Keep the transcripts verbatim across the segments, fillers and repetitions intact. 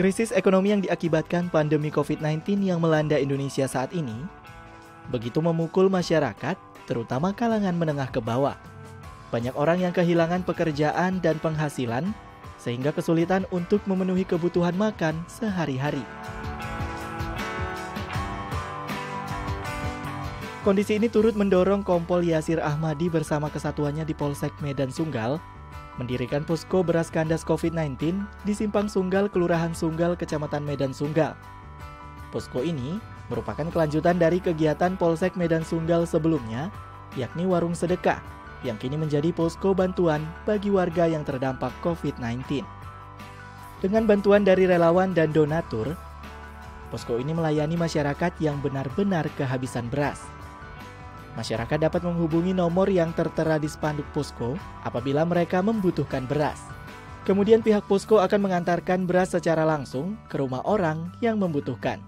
Krisis ekonomi yang diakibatkan pandemi covid sembilan belas yang melanda Indonesia saat ini begitu memukul masyarakat, terutama kalangan menengah ke bawah. Banyak orang yang kehilangan pekerjaan dan penghasilan, sehingga kesulitan untuk memenuhi kebutuhan makan sehari-hari. Kondisi ini turut mendorong Kompol Yasir Ahmadi bersama kesatuannya di Polsek Medan Sunggal mendirikan posko beras kandas covid sembilan belas di Simpang Sunggal, Kelurahan Sunggal, Kecamatan Medan Sunggal. Posko ini merupakan kelanjutan dari kegiatan Polsek Medan Sunggal sebelumnya, yakni Warung Sedekah, yang kini menjadi posko bantuan bagi warga yang terdampak covid sembilan belas. Dengan bantuan dari relawan dan donatur, posko ini melayani masyarakat yang benar-benar kehabisan beras. Masyarakat dapat menghubungi nomor yang tertera di spanduk posko apabila mereka membutuhkan beras. Kemudian pihak posko akan mengantarkan beras secara langsung ke rumah orang yang membutuhkan.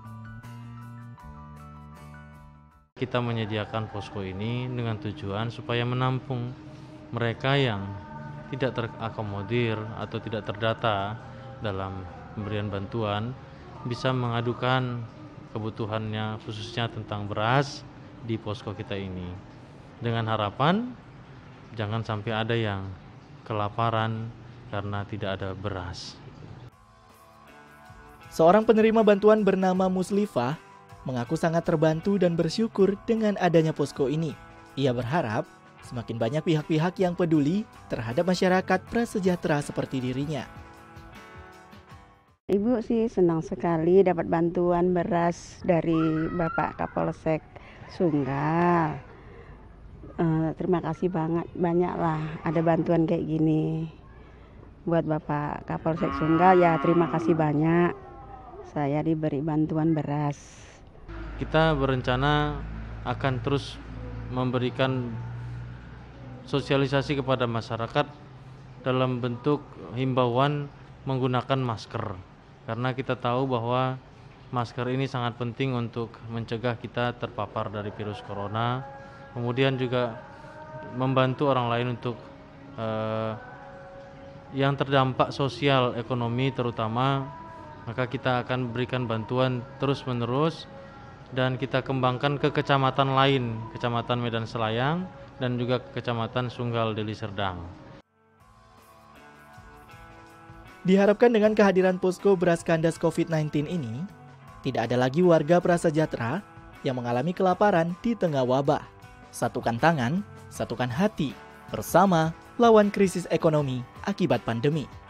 Kita menyediakan posko ini dengan tujuan supaya menampung mereka yang tidak terakomodir atau tidak terdata dalam pemberian bantuan, bisa mengadukan kebutuhannya khususnya tentang beras di posko kita ini, dengan harapan jangan sampai ada yang kelaparan karena tidak ada beras. Seorang penerima bantuan bernama Muslifah mengaku sangat terbantu dan bersyukur dengan adanya posko ini. Ia berharap semakin banyak pihak-pihak yang peduli terhadap masyarakat prasejahtera seperti dirinya. Ibu sih senang sekali dapat bantuan beras dari Bapak Kapolsek Sunggal. Uh, terima kasih banget, banyak lah ada bantuan kayak gini buat Bapak Kapolsek Sunggal. Ya terima kasih banyak, saya diberi bantuan beras. Kita berencana akan terus memberikan sosialisasi kepada masyarakat dalam bentuk himbauan menggunakan masker, karena kita tahu bahwa masker ini sangat penting untuk mencegah kita terpapar dari virus corona, kemudian juga membantu orang lain untuk eh, yang terdampak sosial ekonomi terutama, maka kita akan berikan bantuan terus-menerus dan kita kembangkan ke kecamatan lain, Kecamatan Medan Selayang dan juga Kecamatan Sunggal Deli Serdang. Diharapkan dengan kehadiran posko beras kandas covid sembilan belas ini, tidak ada lagi warga prasejahtera yang mengalami kelaparan di tengah wabah. Satukan tangan, satukan hati, bersama lawan krisis ekonomi akibat pandemi.